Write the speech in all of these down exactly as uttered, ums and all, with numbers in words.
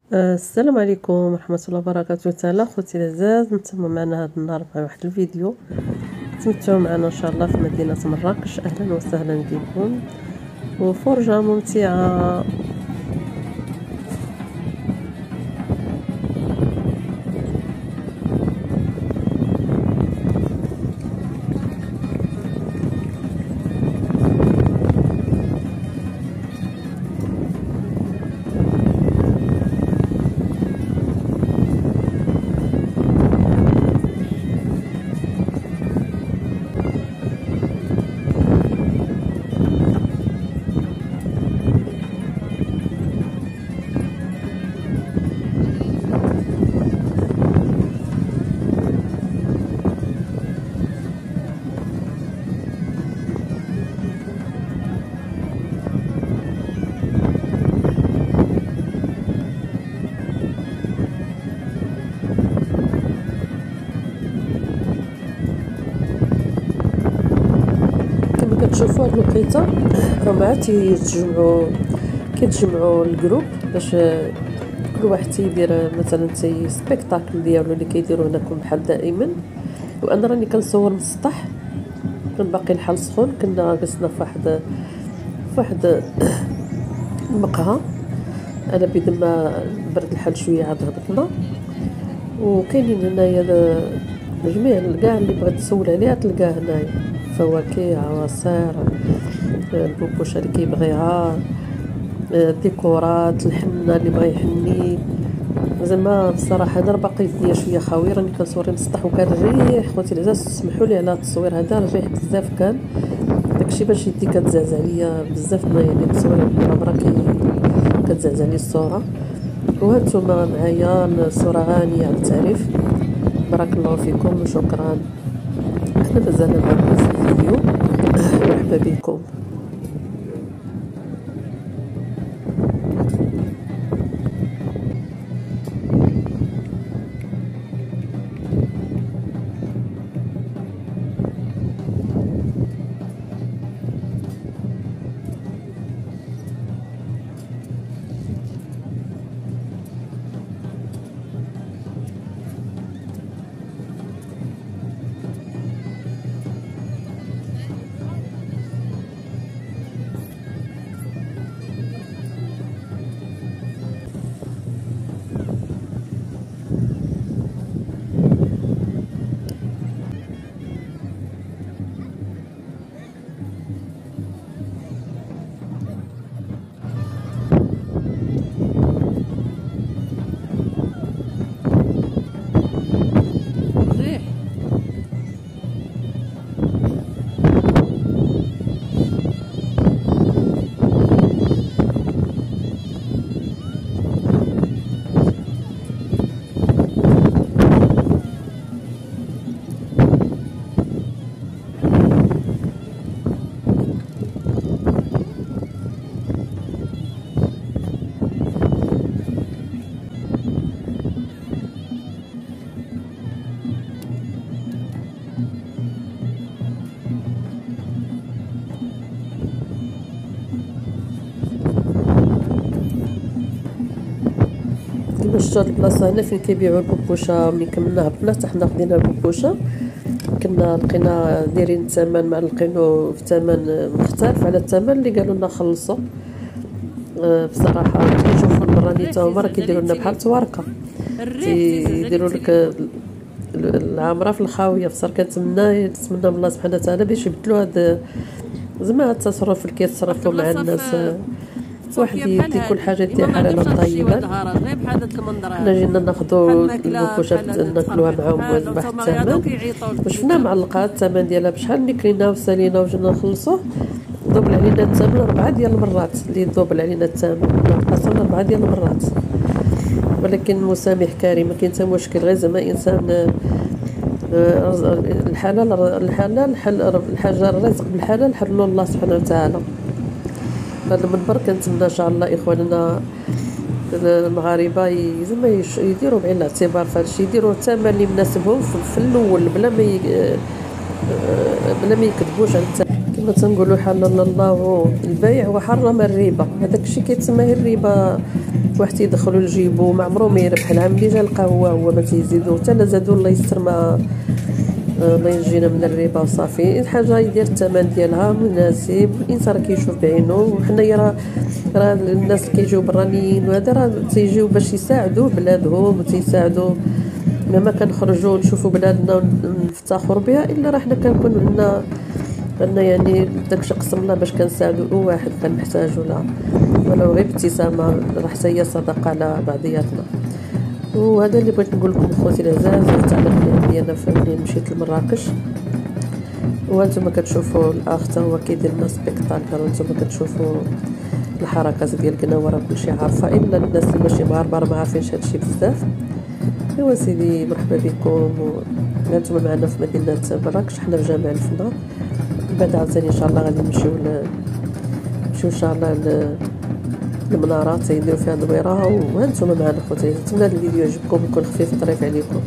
آه، السلام عليكم ورحمة الله وبركاته. تعالى خوتي العزاز، نتموا معنا هذا النهار مع واحد الفيديو. تمتعوا معنا ان شاء الله في مدينة مراكش. اهلا وسهلا بكم وفرجة ممتعة. كما كتشوفوا هاد الوقيته راهم عاد تيتجمعوا كيتجمعوا الجروب باش كل واحد تيدير مثلا تي سبيكتاكل ديالو اللي كيديروا هناكم بحال دائما. وانا راني كنصور من السطح، كان باقي الحال سخون. كنا جلسنا في واحد في واحد المقهى انا بيد ما برد الحال شويه عاد هبطنا. وكاينين هنايا جميع كاع اللي بغيت تسول عليها تلقاه هنايا، فواكه، عصير، البوبوشه اللي كيبغيها، الديكورات، الحنه اللي بغى يحني. زعما بصراحه انا باقي الدنيا شويه خاويه، راني كنصور من السطح وكان الريح خوتي العزاز. سمحوا لي على التصوير هذا، الريح بزاف كان داكشي باش يدي كتزعزع ليا بزاف. ما يعني التصوير الكاميرا كتزعزع لي الصوره. وهانتوما معايا الصوره غانيه على التعريف. بارك الله فيكم وشكرا. احنا مازال معكم في الفيديو. مرحبا بكم. كما شفتوا هاد البلاصه هنا فين كيبيعوا البوبوشه. ملي كملنا هبطنا حتى حنا خدينا البوبوشه، كنا لقينا دايرين الثمن ما لقينو في ثمن مختلف على الثمن اللي قالوا لنا خلصوا. أه بصراحه كنشوفوا المراني تا هما راه كيديروا لنا بحال تواركه، تيديروا لك العامره في الخاويه. بصراحه كنتمنى نتمنى من الله سبحانه وتعالى باش يبدلوا هاد زعما التصرف اللي كيتصرفوا مع الناس. واحد يدي كل حاجه دير حلاله طيبه. حنا جينا ناخذوا البوكوشه ناكلوها معاهم بواحد الثمن، وشفنا معلقه الثمن ديالها بشحال. ملي كلينا وسالينا وجينا نخلصوه دوبل علينا الثمن ربعه ديال المرات. اللي دوبل علينا الثمن قسمنا ربعه ديال المرات. ولكن مسامح كريم، ما كاين حتى مشكل. غير زعما انسان الحلال الحلال الحاجه الرزق بالحلال حلو الله سبحانه وتعالى. هذا المنبر كنتمنى ان شاء الله اخواننا المغاربه زعما يديروا بعين الاعتبار في هذا الشيء، يديروا الثمن اللي مناسبهم في الاول بلا ما بلا ما يكذبوش على الثمن. كما تنقولوا حلل الله البيع وحرم الربا. هذاك الشيء كيتسمى غير الربا. واحد تيدخلوا لجيبو ما عمرو ما يربح. العام اللي جا القهوه هو ما تيزيدوا حتى لا زادوا الله يستر ما الله ينجينا من الربا وصافي. الحاجه يدير الثمن ديالها مناسب، الانسان راه كيشوف بعينه. وحنايا راه راه الناس اللي كيجيو برانيين وهذا راه تيجيو باش يساعدوا بلادهم وتيساعدوا. ما كنخرجوا نشوفوا بلادنا ونفتخروا بها الا راه حنا كنكون عندنا عندنا يعني داكشي قسم الله باش كنساعدوا واحد كان محتاج ولا ولو غير ابتسامه راه حتى هي صدقه على بعضياتنا. وهذا اللي بغيت نقول لكم خوتي العزاز. تعلمت ديالنا فملي مشيت لمراكش وانتم كتشوفوا الاخ تا هو كيدير لنا سبيكتاكل وانتم كتشوفوا الحركات ديال قناوه راه كلشي عارفه الا الناس اللي ماشي مغاربه ما عارفينش هادشي بزاف. ايوا سيدي مرحبا بكم وانتم معنا في مدينه مراكش. حنا في جامع الفنا. بعد عاوتاني ان شاء الله غادي نمشيو نمشيو ان شاء الله المنارات تيديروا فيها الدويره. وانتم معنا خوتي. نتمنى هذا الفيديو يعجبكم يكون خفيف وظريف عليكم.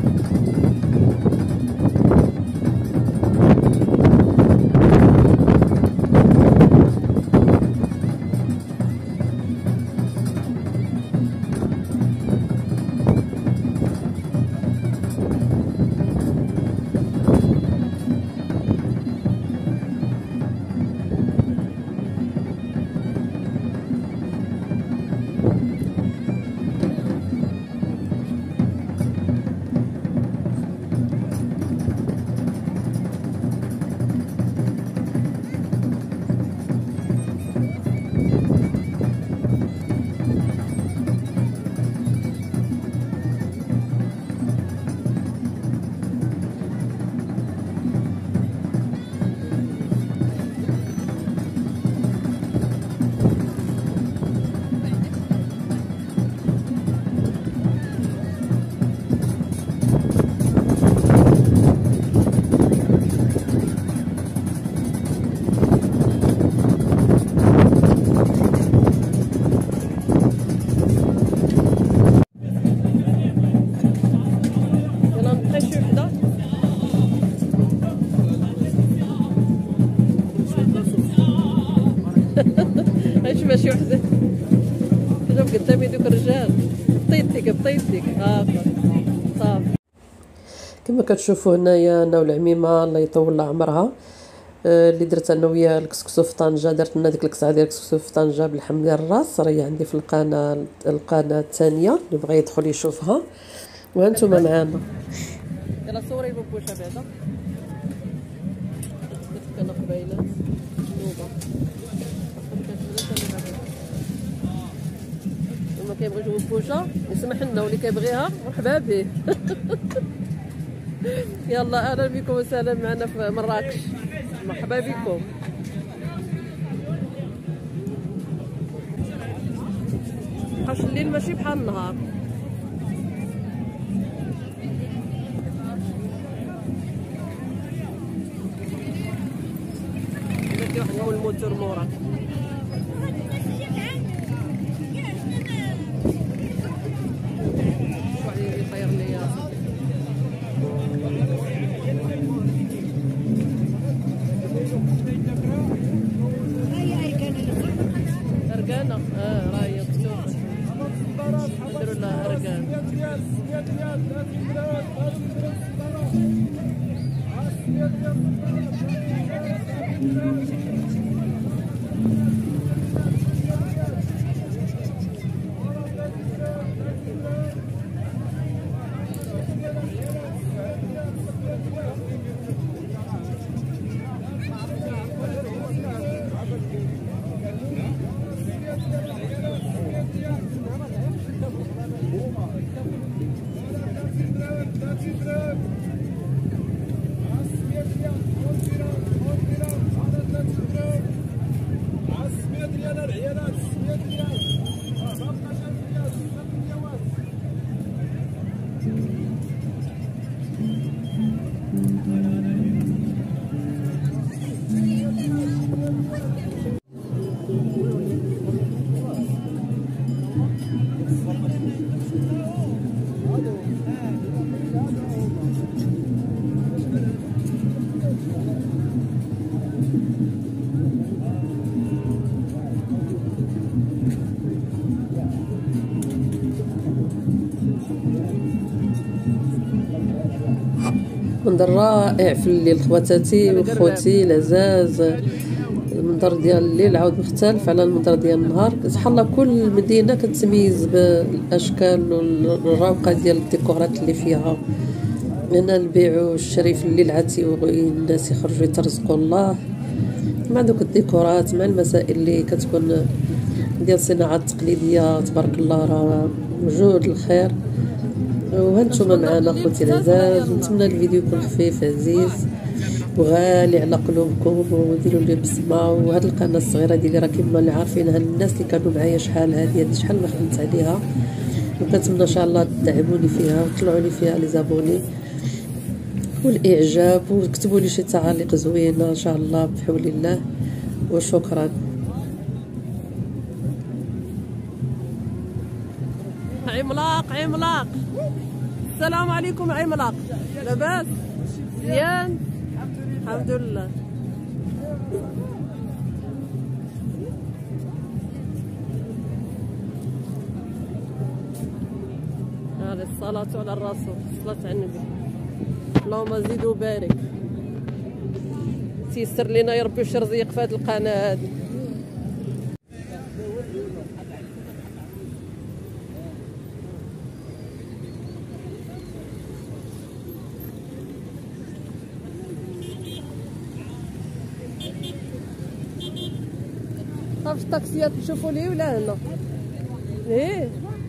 ماشي وحده شوف قدامي دوك الرجال بطيتك بطيتك اه صافي. كما كتشوفوا هنايا انا والعميمه الله يطول لها عمرها اللي درت انا وياها الكسكسو في طنجه. درت لنا ديك الكسعه ديال الكسكسو في طنجه باللحم ديال الراس راهي عندي في القناه القناه الثانيه اللي بغى يدخل يشوفها. وانتم معانا يلا صوري بوبوشه بعدا كنا قبيله نوبه ما كيبغيش بوبوشه يسمح لنا واللي كيبغيها مرحبا به. يلا اهلا بكم وسهلا معنا في مراكش. مرحبا بكم. حاش الليل ماشي بحال النهار. درتي واحد هو الموتور مورا يطير لي ارقانه. اه راهي مفتوحه نديروا لها ارقان. منظر رائع في الليل خواتاتي وخوتي العزاز. المنظر ديال الليل عاود مختلف على المنظر ديال النهار. سبحان كل مدينه كتميز بالاشكال والروقه ديال الديكورات اللي فيها. هنا البيع والشري في الليل عاد تيبغي الناس يخرجوا يترزقوا الله مع دوك الديكورات، مع المسائل اللي كتكون ديال الصناعات التقليديه. تبارك الله راه موجود الخير. وهانتوما معنا خوتي العزاز، نتمنى الفيديو يكون خفيف عزيز وغالي على قلوبكم، وديروا لي بصمه. وهاد القناه الصغيره ديالي راه كما اللي عارفينها الناس اللي كانوا معايا شحال هادي هادي شحال ما خدمت عليها، وكنتمنى ان شاء الله تدعموني فيها وتطلعوا لي فيها لي زابوني والاعجاب، وكتبوا لي شي تعاليق زوينه ان شاء الله بحول الله. وشكرا. عملاق عملاق السلام عليكم عملاق، لاباس مزيان الحمد لله. هذه الصلاة على الرسول، الصلاة على النبي. اللهم زيد وبارك، تيسر لنا يا ربي وش رزيق في هذه القناة هذه. صافي الطاكسيات نشوفوا ليه ولا هنا؟ ليه؟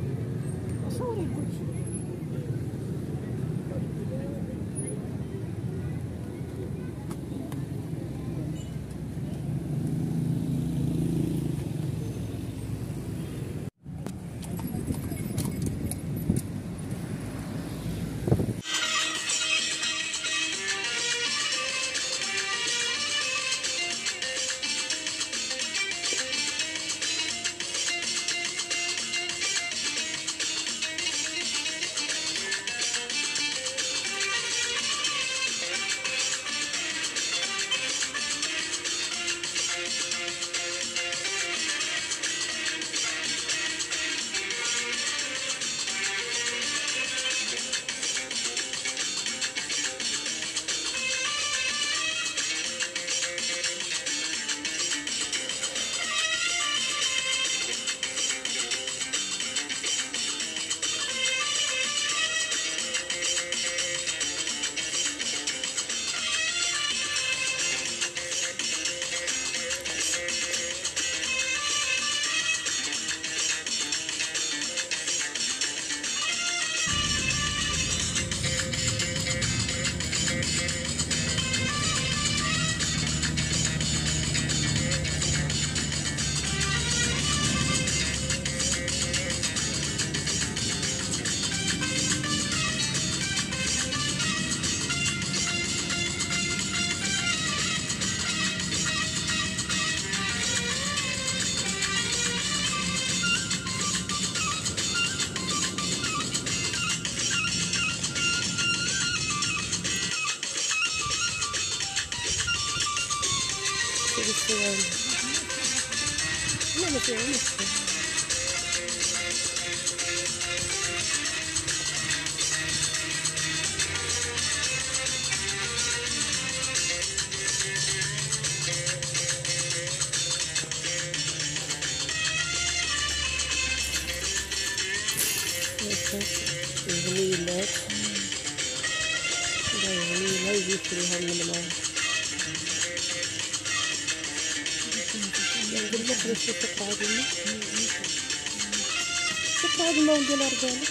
لا ما فيها الغليلات. الغليلة يجي فيها من الماء. نقول لك باش تقطع هاد الماء، تقطع هاد الماء ندير رجالة.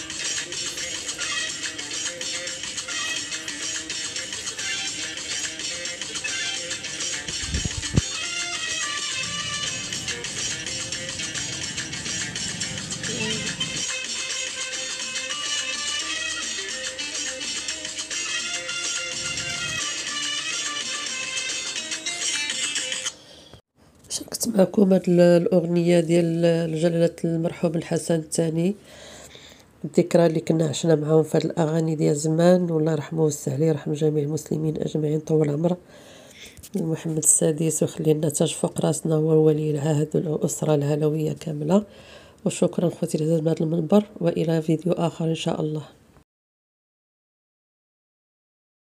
شاركت معكم هاد الاغنيه ديال جلاله المرحوم الحسن الثاني، الذكرى اللي كنا عشنا معاهم في هاد الاغاني ديال زمان، والله يرحمه ويوسع عليه، يرحم جميع المسلمين اجمعين، طول عمره محمد السادس ويخلي لنا تاج فوق راسنا هو ولي العهد والاسره العلويه كامله. وشكرا خوتي العزاز من هذا المنبر، والى فيديو اخر ان شاء الله.